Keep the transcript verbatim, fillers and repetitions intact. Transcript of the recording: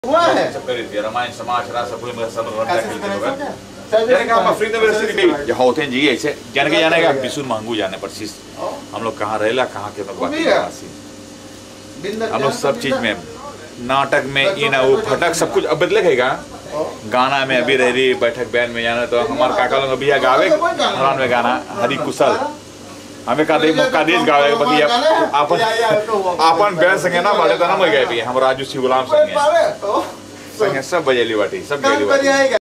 हुआ है सब करी थी रामायण समाज रास पूरी में सब रंटा खेलते लोग यानी का हम फ्री में सिटी में ये होते हैं जी ऐसे जाने के जाने का बिसुन महंगू जाने पर चीज हम लोग कहाँ रहेला कहाँ के लोग हम लोग सब चीज में नाटक में ये ना वो फटक सब कुछ अब बदले रहेगा गाना में अभी रह रही बैठक बैंड में जाना तो हमारे काका लोग अभी गावे हरान में गाना हरी कुशल हमें का दे मौका दे गावे बाकी अपन अपन बैंड संगे ना बाले तो ना मर गए भी हम राजू सी गुलाम संगे संगे सब बजेली बाटी सब बजेली बाटी